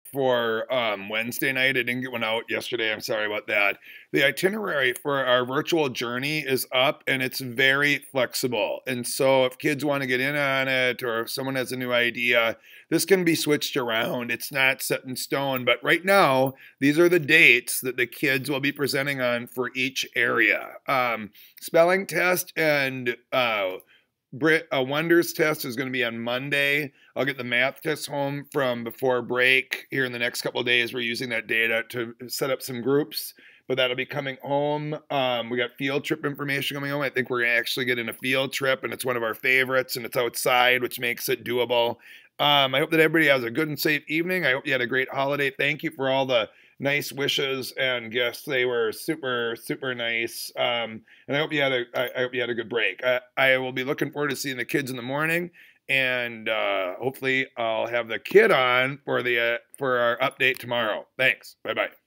for Wednesday night. I didn't get one out yesterday. I'm sorry about that. The itinerary for our virtual journey is up and it's very flexible. And so if kids want to get in on it or if someone has a new idea, this can be switched around. It's not set in stone. But right now, these are the dates that the kids will be presenting on for each area. Spelling test and Wonders test is going to be on Monday. I'll get the math test home from before break here in the next couple of days. We're using that data to set up some groups, but that'll be coming home. We got field trip information coming home. I think we're actually getting a field trip, and it's one of our favorites, and it's outside, which makes it doable. I hope that everybody has a good and safe evening. I hope you had a great holiday. Thank you for all the nice wishes and gifts. They were super, super nice. And I hope you had a good break. I will be looking forward to seeing the kids in the morning, and hopefully I'll have the kid on for our update tomorrow. Thanks. Bye bye.